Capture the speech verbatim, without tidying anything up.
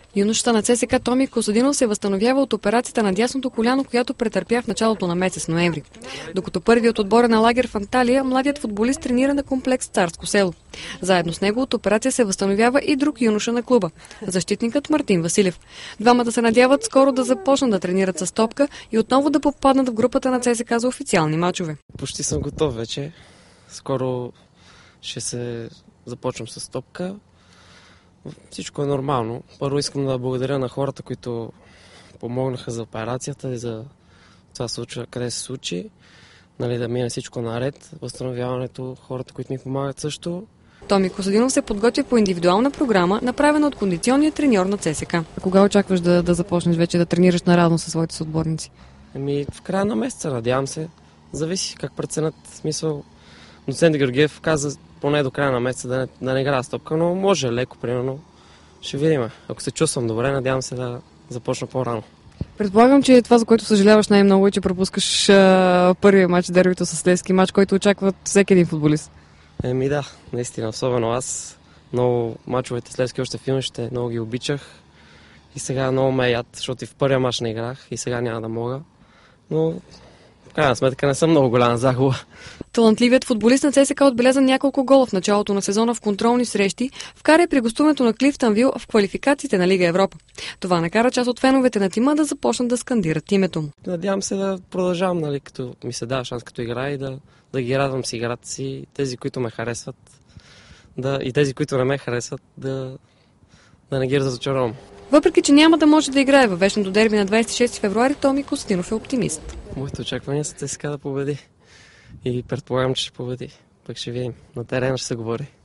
Юношата на ЦСКА Томи Костадинов се възстановява от операцията на дясното коляно, която претърпя в началото на месец ноември. Докато първият отбор на лагер в Анталия, младият футболист тренира на комплекс Царско село. Заедно с него от операция се възстановява и друг юноша на клуба – защитникът Мартин Василев. Двамата се надяват скоро да започнат да тренират с топка и отново да попаднат в групата на ЦСКА за официални мачове. Почти съм готов вече. Скоро ще се започвам с топка. Всичко е нормално. Първо искам да благодаря на хората, които помогнаха за операцията и за това случва, къде се случи. Нали, да мине всичко наред. Възстановяването, хората, които ми помагат също. Томи Костадинов се подготвя по индивидуална програма, направена от кондиционния треньор на ЦСКА. Кога очакваш да, да започнеш вече да тренираш наравно със своите съотборници? Еми, в края на месеца, надявам се. Зависи как преценят, смисъл. Доцент Георгиев каза поне до края на месеца да не, да не играя стопка, но може леко, примерно. Ще видим. Ако се чувствам добре, надявам се да започна по-рано. Предполагам, че това, за което съжаляваш най-много, е, че пропускаш а, първия матч, дербито с Левски, матч, който очаква всеки един футболист. Еми да, наистина, особено аз. Много мачовете с Левски още в юношите, много ги обичах. И сега много ме яд, защото и в първия мач не играх и сега няма да мога. Но в крайна сметка не съм много голяма загуба. Талантливият футболист на ЦСКА отбеляза няколко гола в началото на сезона в контролни срещи, вкара и при гостуването на Клифтънвил в квалификациите на Лига Европа. Това накара част от феновете на тима да започнат да скандират името му. Надявам се да продължавам, нали, като ми се дава шанс като игра и да, да ги радвам с играта си. Тези, които ме харесват, да, и тези, които не ме харесват, да, да не ги разочаровам. Въпреки че няма да може да играе във вечното дерби на двадесет и шести февруари, Томи Костадинов е оптимист. Моите очаквания са ЦСКА да победи. И предполагам, че ще победи. Пък ще видим. На терена ще се говори.